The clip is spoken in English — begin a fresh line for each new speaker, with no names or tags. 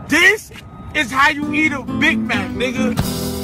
This is how you eat a Big Mac, nigga.